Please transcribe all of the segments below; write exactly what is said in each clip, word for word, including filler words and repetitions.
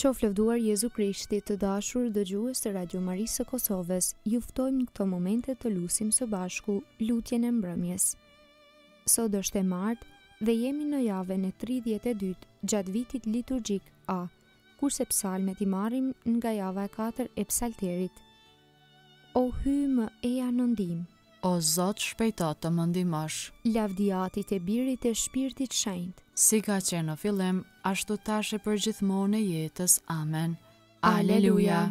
Qoftë lëvduar Jezu Krishti, të dashur dëgjues të Radio Marisë së Kosovës, ju ftojmë në këto momente të lutim së bashku lutjen e mbrëmjes. Sot është e martë dhe jemi në javën e tridhjetë e dytë gjatë vitit liturgjik A, kurse psalmet i marrim nga java e katër e psalterit. O hy më eja në ndihmë, O Zot, shpejto të më ndihmosh. Lavdiatit e Birit e Shpirtit Shenjtë, Si ka qenë në fillim, ashtu tash e përgjithmonë e jetës. Amen. Aleluja.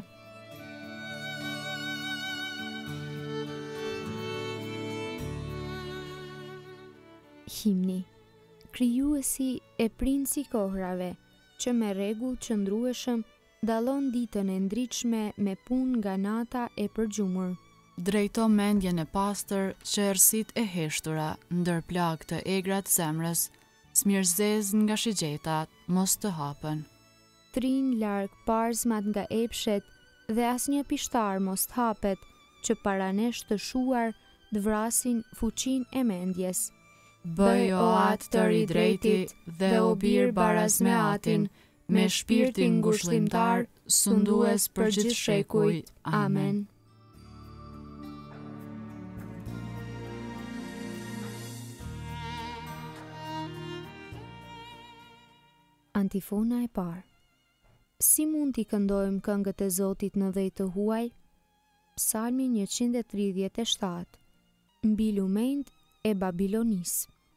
Himni. Krijuesi e princi kohrave, që me rregull qëndrueshëm dallon ditën e ndritshme me punë nga nata e përgjumur. Drejto mendjen e pastër që erësit e heshtura, ndër plagë të egrat zemrës, smirëzez nga shigjetat, mos të hapen. Trin larg parzmat nga epshet dhe asnjë pishtar mos të hapet, që para nesh të shuar të vrasin fuqin e mendjes. Bëj o atë të ri drejtit dhe o bir baraz me atin, me shpirtin ngushëllimtar, sundues për gjithë shekujt. Amen. Antifona e parë. Si mund t'i këndojmë këngët e Zotit në dhejtë të huaj? Psalmi njëqind e tridhjetë e shtatë. Mbi lumejnë e Babilonis.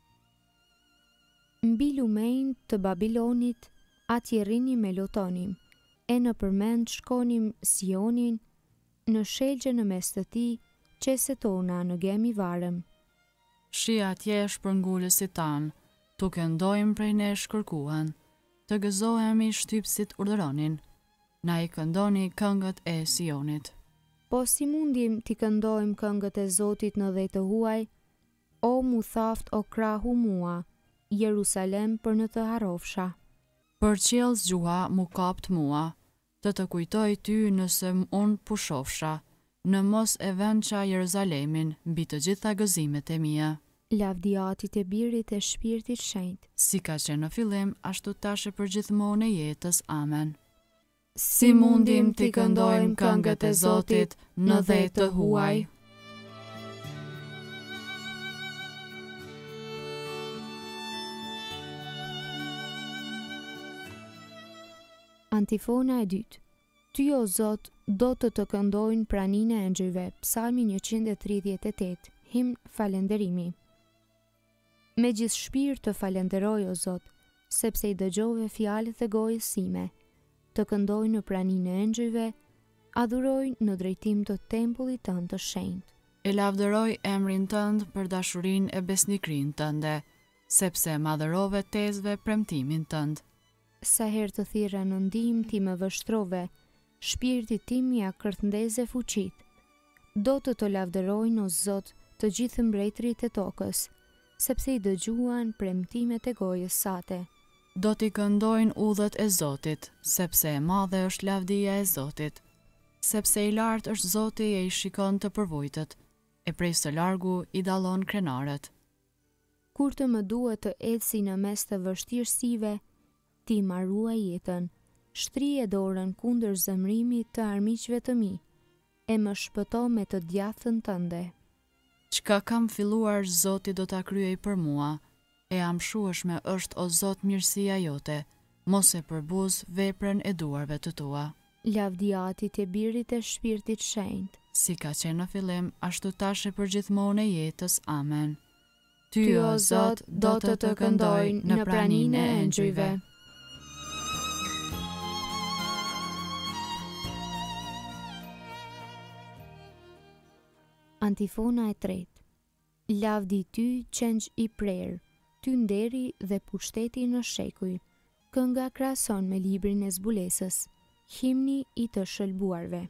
Mbi lumejnë të Babilonit, atje rrini me lotonim, e në përmend shkonim Sionin, në shelgje në mes të ti, qese tona në gemi varëm. Shi atje shpërngulësit tanë, tu këndojmë prej nesh kërkuan, të gëzohemi shtypsit urdhëronin, na i këndoni këngët e Sionit. Po si mundim t'i këndojmë këngët e Zotit në dhejtë të huaj? O mu thaft o krahu mua, Jerusalem për në të harofsha. Për qiell zgjuha mu kapt mua, të të kujtoj ty nëse unë pushofsha, në mos e venqa Jeruzalemin mbi të gjitha gëzimet e mia. Lavdiatit e Birit e Shpirtit Shenjtë, Si ka qenë në fillim, ashtu tash e përgjithmonë e jetës. Amen. Si mundim t'i këndojmë këngët e Zotit në dhejtë të huaj? Antifona e dytë. Ty o Zot, do të të këndojnë praninë e engjëjve. Psalmi njëqind e tridhjetë e tetë. Himn falënderimi. Me gjithë shpirt të falenderoj o Zot, sepse i dëgjove fjalët e gojës sime, të këndoj në praninë e engjëjve, adhuroj në drejtim të tempullit tënd të shenjtë. E lavdëroj emrin tënd për dashurinë e besnikrinë tënde, sepse madhërove tezve premtimin tënd. Sa herë të thirra në ndihmë ti më vështrove, shpirti tim ja kërthndeze fuqit. Do të të lavdërojnë o Zot të gjithë mbretërit e tokës, sepse i dëgjuan premtimet e gojës sate. Do t'i këndojnë udhët e Zotit, sepse e madhe është lavdia e Zotit, sepse i lartë është Zoti e i shikon të përvojtët, e prej së largu i dallon krenarët. Kur të më duhet të eci në mes të vështirësive, ti ma ruaj jetën, shtrije dorën kundër zemrimit të armiqve të mi, e më shpëto me të djathën tënde. Çka kam filluar, Zoti do ta kryej për mua, e amshueshme është o Zot mirësia jote, mos e përbuz veprën e duarve të tua. Lavdiatit e Birit e Shpirtit Shenjtë, Si ka qenë në fillim, ashtu tash e përgjithmonë e jetës. Amen. Ty Ty o Zot do të të këndojnë në praninë e engjëjve. Antifona e tretë. Lavdi ty qengj i prerë, ty nderi dhe pushteti në shekuj. Kënga krahason me librin e zbulesës, himni i të shëlbuarve.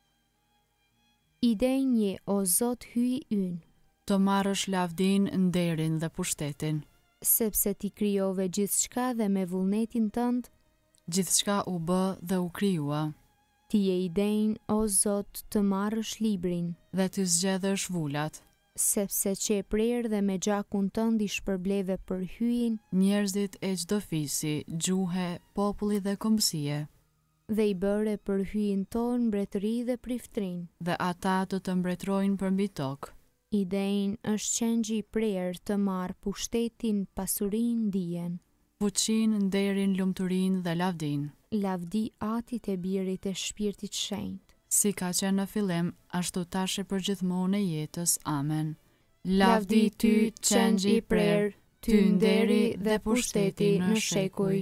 Idenje o Zot hyj ynë, Të marrësh lavdin, nderin dhe pushtetin. sepse ti krijove gjithçka dhe me vullnetin tënd, Gjithçka u bë dhe u krijua, ti je i denj o Zot të marrësh librin, dhe të zgjedhësh vulat. sepse që e prerë dhe me gjakun tënd i shpërbleve për hyjin, Njerëzit e çdo fisi, gjuhe, populli dhe kombësie. dhe i bëre për hyjin tonë mbretëri dhe priftrin. Dhe ata do të mbretërojnë përmbi tokë. Idein është qengji i prerë të marrë pushtetin, pasurinë, dijen. Fuqinë, nderin, lumturinë dhe lavdinë. Lavdi Atit e Birit e Shpirtit Shenjtë. Si ka qenë në fillim, ashtu tash e përgjithmonë e jetës. Amen. Lavdi ty, qengji i prerë, ty nderi dhe pushteti në shekuj.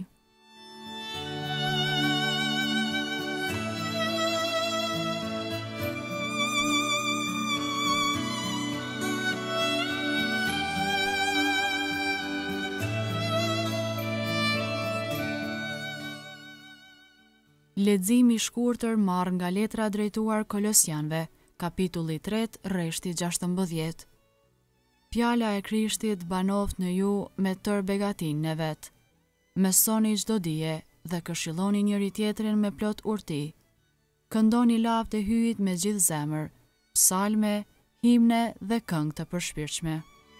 Leximi i shkurtër marr nga letra drejtuar Kolosianëve, kapitulli tre, rreshti gjashtëmbëdhjetë. Fjala e Krishtit banoft në ju me tërë begatinë e vet. Mësoni çdo dije dhe këshilloni njëri tjetrin me plot urti. Këndoni lavd e hyjit me gjithë zemër, psalme, himne dhe këngë të përshpirtshme.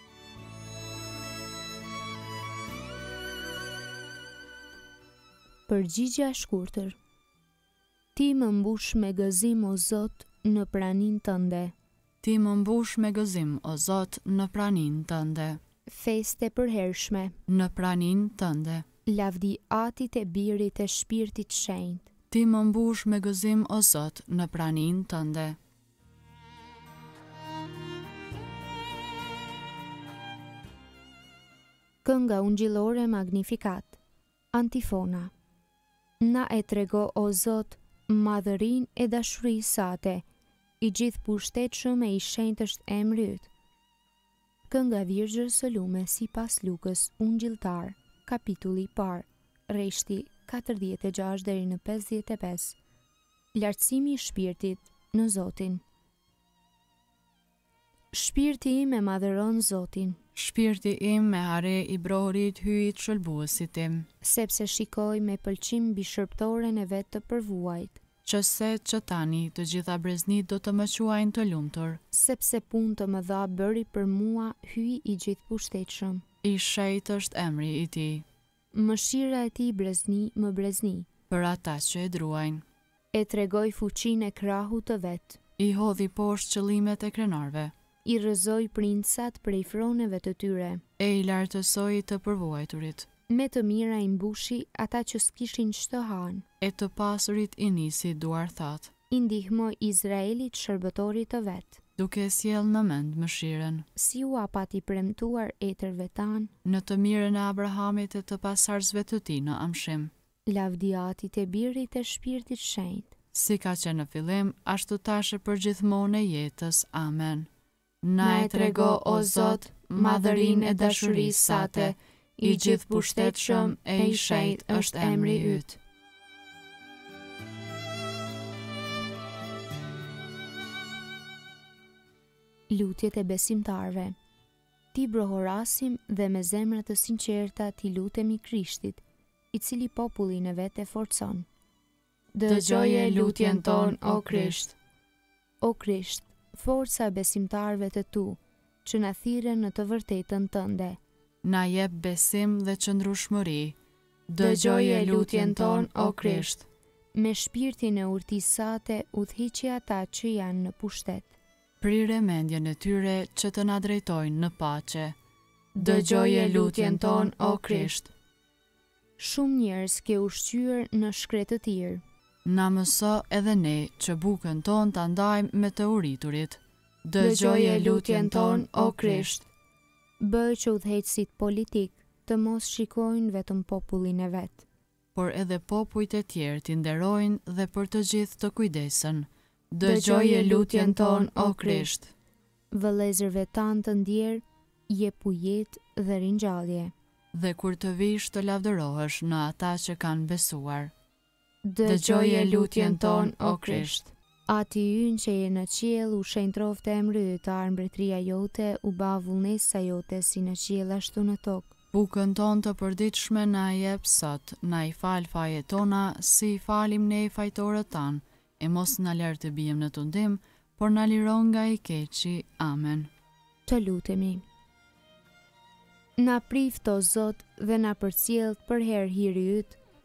Përgjigjja e shkurtër. Ti më mbush me gëzim o Zot në pranin tënde. Ti më mbush me gëzim o Zot në pranin tënde. Feste përhershme. Në pranin tënde. Lavdi Atit e Birit e Shpirtit Shenjtë. Ti më mbush me gëzim o Zot në pranin tënde. Kënga ungjillore Magnificat. Antifona. Na e trego o Zot madhërinë e dashurisë sate, i gjithë pushtetshëm e i shenjtë është emri yt. Kënga Virgjës së Lume sipas Lukës ungjilltar, kapitulli i parë, rreshti katërdhjetë e gjashtë deri në pesëdhjetë e pesë. Lartësimi i shpirtit në Zotin. Shpirti im e madhëron Zotin. Shpirti im me hare i brorit hyjit shëlbuesit tim. Sepse shikoj me pëlqim mbi shërptoren e vet të përvuajt. Që se që tani të gjitha breznit do të më quajnë të lumtur. Sepse punë të mëdha bëri për mua hyj i gjithë pushtetshëm. I shenjtë është emri i tij. Mëshira e tij brezni më brezni. Për ata që e druajnë. E tregoj fuqinë e krahut të vet. I hodhi poshtë qëllimet e krenarve. I rrëzoi princat prej froneve të tyre. E i lartësoi të përvuajturit. Me të mira i mbushi ata që s'kishin ç'të hanë. E të pasurit i nisi duar thatë. I ndihmoi Izraelit shërbëtorit të vet. Duke sjell në mend mëshirën. Si u apati premtuar etërve tan. Në të mirën e Abrahamit e të pasardhësve të tij në amshim. Lavdi Atit e Birit e Shpirtit Shenjtë. Si ka qenë në fillim, ashtu tash e përgjithmonë e jetës. Amen. Na e trego o Zot madhërinë e dashurisë sate, i gjithë pushtetshëm e i shenjtë është emri yt. Lutjet e besimtarve. Ti brohorasim dhe me zemra të sinqerta ti lutemi Krishtit, i cili popullin e vet e forcon. Dëgjoje lutjen ton, o Krisht. O Krisht, forca e besimtarve të tu, që na thirren në të vërtetën tënde. Na jep besim dhe qëndrueshmëri. Dëgjoje lutjen ton, o Krisht. Me shpirtin e urtisë sate udhhiqi ata që janë në pushtet. Prire mendjen e tyre që të na drejtojnë në paqe. Dëgjoje lutjen ton, o Krisht. Shumë njerëz ke ushqyer në shkretë të tirë. Na mëso edhe ne që bukën ton ta ndajmë me të uriturit. Dëgjoje lutjen ton, o Krisht. Bëj që udhëheqësit politik të mos shikojnë vetëm popullin e vet, por edhe popujt e tjerë t'i nderojnë dhe për të gjithë të kujdesen. Dëgjoje lutjen ton, o Krisht. Vëllezërve tanë të ndjerë, jepu jetë dhe ringjallje. Dhe kur të vish të lavdërohesh në ata që kanë besuar. Dëgjoje lutjen ton, o Krisht. Ati ynë që je në qiell, u shenjtroft emri yt, ar mbretëria jote, u ba vullnesa jote si në qiell ashtu në tokë. Bukën ton të përditshme na jep sot, na i fal fajet tona, si i falim ne fajtorët tan, e mos na lër të bijem në tundim, por na liron nga i keqi. Amen. Të lutemi. Na prift o Zot dhe na përcjell për herë hiri yt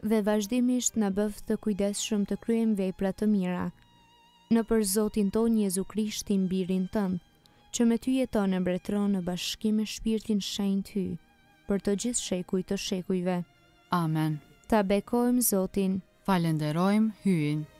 dhe vazhdimisht na bëf të kujdesshëm të kryejmë vepra të mira. Në për Zotin tonë Jezu Krishtin, birin tënd, që me ty jeton e mbretëron në bashkim me Shpirtin Shenjtë Hy, për të gjithë shekuj të shekujve. Amen. Ta bekojmë Zotin. Falenderojmë Hyjin.